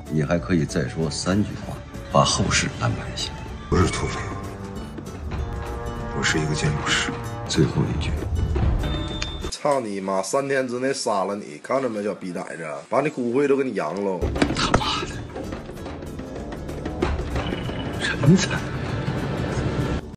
你还可以再说3句话，把后事安排一下。 不是土匪，我是一个建筑师。 最后一句。 操你妈！3天之内杀了你，看着没，小逼崽子，把你骨灰都给你扬喽！ 他妈的，人才！